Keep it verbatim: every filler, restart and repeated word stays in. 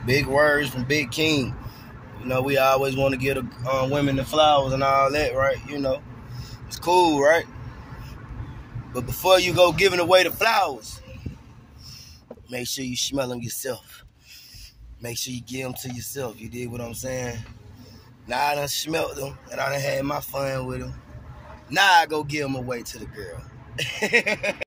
Big words from Big King. You know, we always want to give the um, women the flowers and all that, right? You know, it's cool, right? But before you go giving away the flowers, make sure you smell them yourself. Make sure you give them to yourself. You dig what I'm saying? Now I done smelt them and I done had my fun with them. Now I go give them away to the girl.